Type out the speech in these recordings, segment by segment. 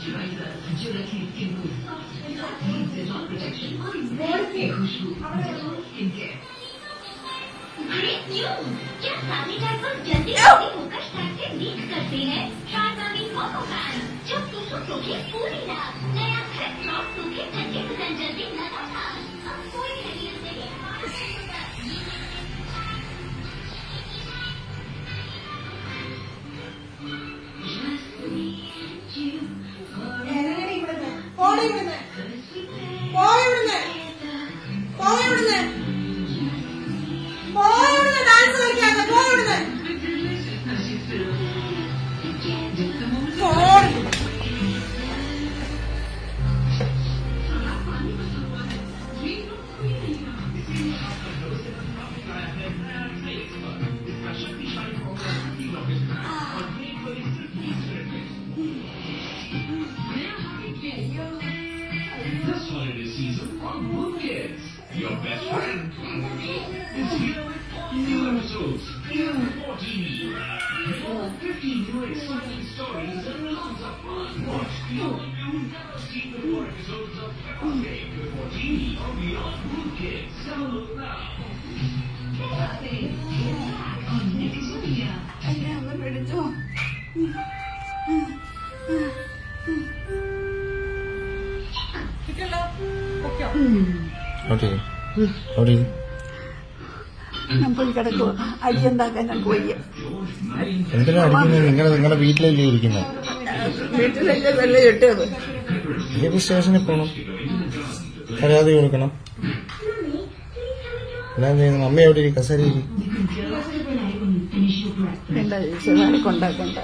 Great news! क्या सारे diaper जल्दी होकर से लीक करते हैं? शारदानी मोको फैन जब तुम सोखे पूरी रात नया फ्रेश ड्रॉप सूखे ठंडे जल्दी न था। अब कोई नहीं This holiday season on Moon Kids, your best friend is here with all new episodes, even before TV. 50 new exciting stories and lots of fun. Watch the all-new never seen before episodes of Peppa before TV or beyond Moon Kids. Download now. On Nextmedia. ഞാൻ പോയി കിടക്കുക അരി ഉണ്ടാക്കാൻ ഞാൻ പോയി. എന്തിനാ അടിക്കുന്നത്? നിങ്ങളുടെ വീട്ടിലല്ലേ ഇരിക്കുന്നത്? വീട്ടിലല്ലേ വെള്ളം ഇട്ടത്. ഏത് സ്റ്റേഷനിൽ പോകണം? പരാതി കൊടുക്കണം. എല്ലാം ചെയ്യുന്നു. അമ്മ എവിടെ ഇരിക്കും? കസേരയിൽ എന്താ ചേച്ചി കൊണ്ടാക്കണ്ട.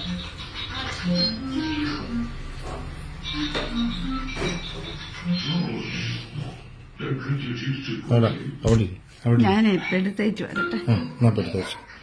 അവിടെ അവിടെ ഞാൻ ഇപ്പൊ എടുത്തേച്ചു വരട്ടെ. എടുത്തേച്ചു.